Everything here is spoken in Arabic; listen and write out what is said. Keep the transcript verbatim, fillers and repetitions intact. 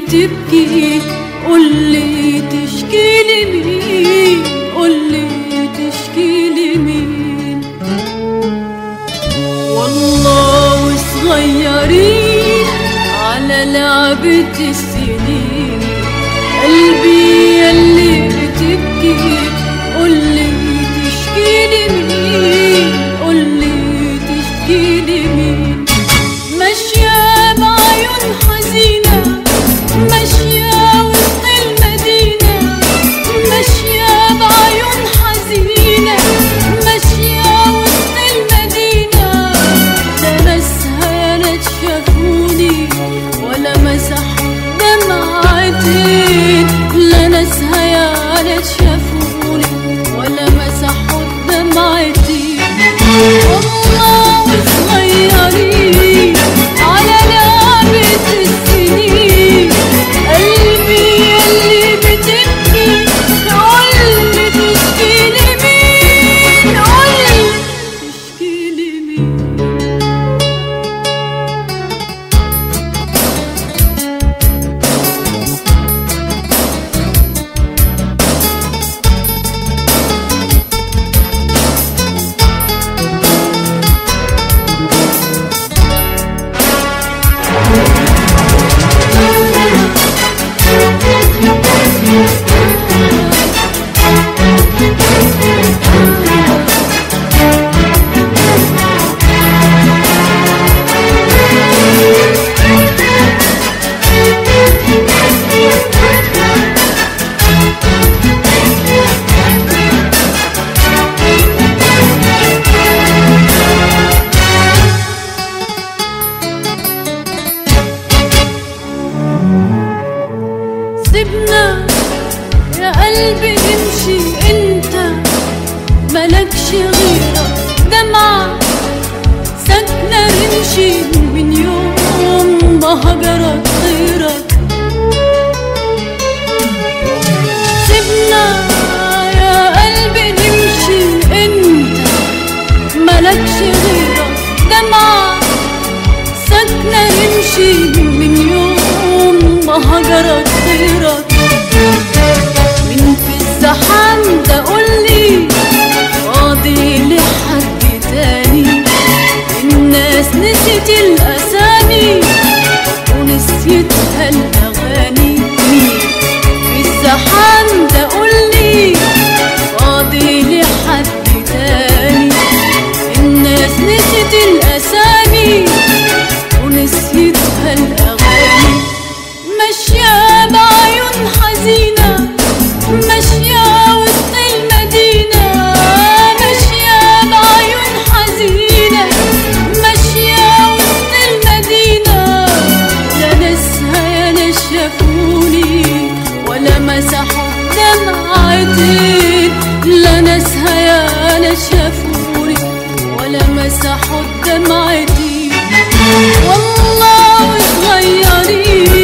بتبكي قولي تشكي لمين، قولي تشكي لمين. والله وصغيرين على لعبة السنين، قلبي يلي بتبكي قولي تشكي لمين، قولي تشكي لمين. ماشية بعيون حزينة، ماشية وسط المدينة، ماشية بعيون حزينة، ماشية وسط المدينة. لا ناسها يا ناس شافوني ولا مسحوا دمعتين، لا ناسها يا ناس شافوني ولا مسحوا دمعتين. والله وصغيرين على لعبة السنين، قلبي يلي بتبكي قولي تشكي لمين، قولي تشكي لمين. سيبنا يا قلبي نمشي، انت ملكش غيرك دمعة ساكنة رمشي من يوم ما هجرك غيرك. سيبنا يا قلبي نمشي، انت ملكش غيرك دمعة ساكنة رمشي من يوم ما هجرك غيرك. من في الزحام ده قولي فاضي لحد تاني، الناس نسيت الأسامي ونسيتها الأغاني. مين في الزحام ده قولي فاضي لحد تاني، الناس نسيت الأسامي ونسيتها الأغاني. ماشية بعيون حزينة، ماشية وسط المدينة، ماشية بعيون حزينة، ماشية وسط المدينة. لا ناسها يا ناس شافوني ولا مسحوا دمعتين، لا ناسها يا ناس شافوني ولا مسحوا دمعتين. والله صغيرين